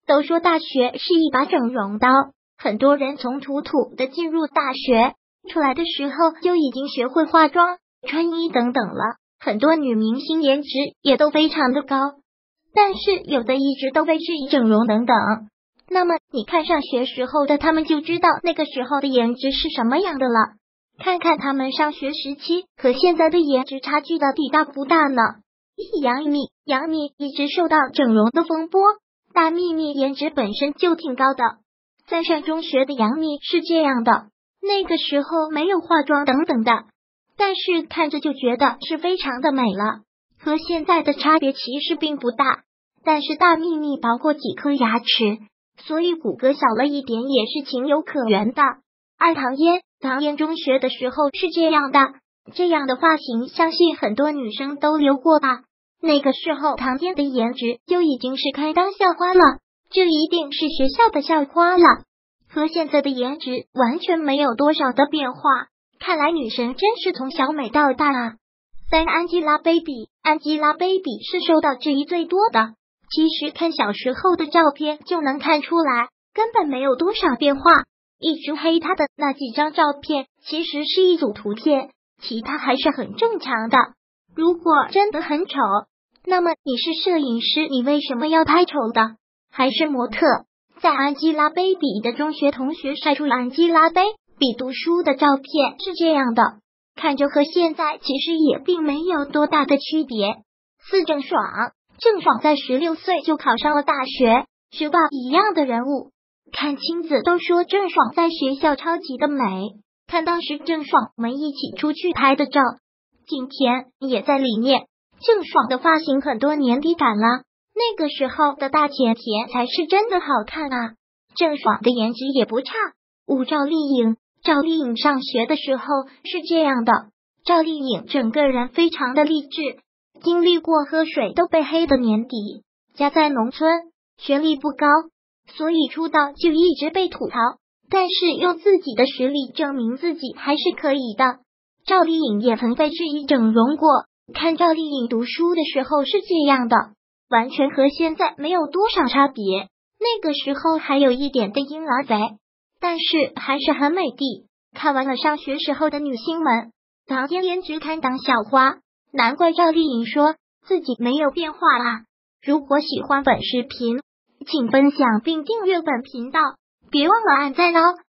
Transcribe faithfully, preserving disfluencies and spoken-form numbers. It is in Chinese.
都说大学是一把整容刀，很多人从土土的进入大学，出来的时候就已经学会化妆、穿衣等等了。很多女明星颜值也都非常的高，但是有的一直都被质疑整容等等。那么你看上学时候的他们就知道那个时候的颜值是什么样的了。看看他们上学时期和现在的颜值差距到底大不大呢？杨幂，杨幂一直受到整容的风波，大幂幂颜值本身就挺高的。在上中学的杨幂是这样的，那个时候没有化妆等等的，但是看着就觉得是非常的美了，和现在的差别其实并不大。但是大幂幂包括几颗牙齿，所以骨骼小了一点也是情有可原的。而唐嫣，唐嫣中学的时候是这样的，这样的发型相信很多女生都留过吧。那个时候唐嫣的颜值就已经是开当校花了，这一定是学校的校花了，和现在的颜值完全没有多少的变化。看来女神真是从小美到大啊。三 Angelababy， Angelababy 是受到质疑最多的，其实看小时候的照片就能看出来，根本没有多少变化。一直黑她的那几张照片其实是一组图片，其他还是很正常的。如果真的很丑，那么你是摄影师，你为什么要拍丑的？还是模特？在 Angelababy 的中学同学晒出 Angelababy 读书的照片是这样的，看着和现在其实也并没有多大的区别。四郑爽，郑爽在十六岁就考上了大学，学霸一样的人物。看亲子都说郑爽在学校超级的美，看当时郑爽们一起出去拍的照，景甜也在里面。郑爽的发型很多年底感了，那个时候的大甜甜才是真的好看啊。郑爽的颜值也不差。五赵丽颖，赵丽颖上学的时候是这样的，赵丽颖整个人非常的励志，经历过喝水都被黑的年底，家在农村，学历不高，所以出道就一直被吐槽，但是用自己的实力证明自己还是可以的。赵丽颖也曾被质疑整容过，看赵丽颖读书的时候是这样的，完全和现在没有多少差别。那个时候还有一点的婴儿肥，但是还是很美的。看完了上学时候的女星们，唐嫣颜值堪当校花，难怪赵丽颖说自己没有变化啦。如果喜欢本视频，请分享并订阅本频道，别忘了按赞哦。